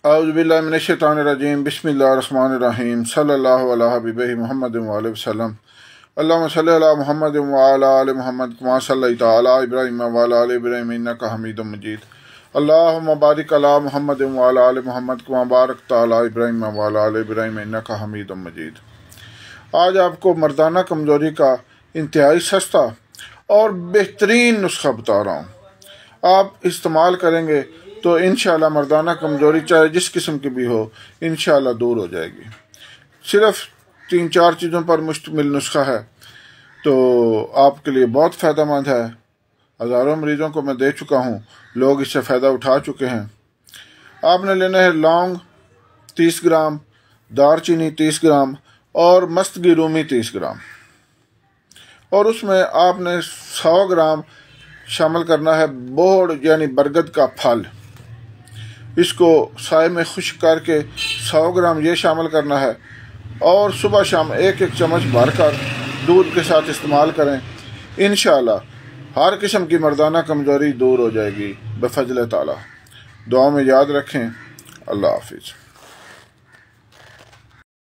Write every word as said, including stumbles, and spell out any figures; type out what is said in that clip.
औज़ुबिल्लाहि मिनश्शैतानिर्रजीम बिस्मिल्लाहिर्रहमानिर्रहीम सल्लल्लाहु अला हबीबिही मुहम्मद व अलैहि वसल्लम अल्लाहुम्मा सल्लि अला मुहम्मद व अला आलि मुहम्मद कमा सल्लैता अला इब्राहीम व अला आलि इब्राहीम इन्नका हमीदुम मजीद। अल्लाहुम्मा बारिक अला मुहम्मद व अला आलि मुहम्मद कमा बारकता अला इब्राहीम व अला आलि इब्राहीम इन्नका हमीदुम मजीद। आज आपको मर्दाना कमज़ोरी का इंतहाई सस्ता और बेहतरीन नुस्खा बता रहा हूँ। आप इस्तेमाल करेंगे तो इंशाअल्लाह मर्दाना कमज़ोरी चाहे जिस किस्म की भी हो इंशाअल्लाह दूर हो जाएगी। सिर्फ तीन चार चीज़ों पर मुश्तमिल नुस्खा है, तो आपके लिए बहुत फ़ायदेमंद है। हज़ारों मरीज़ों को मैं दे चुका हूँ, लोग इससे फ़ायदा उठा चुके हैं। आपने लेना है लौंग तीस ग्राम, दारचीनी तीस ग्राम और मस्तगी रूमी तीस ग्राम, और उसमें आपने सौ ग्राम शामिल करना है बोड़ यानी बरगद का फल। इसको साए में खुश्क करके सौ ग्राम ये शामिल करना है और सुबह शाम एक एक चम्मच भरकर दूध के साथ इस्तेमाल करें। इंशाअल्लाह हर किस्म की मर्दाना कमज़ोरी दूर हो जाएगी बफज़ल ताला। दुआ में याद रखें। अल्लाह हाफिज़।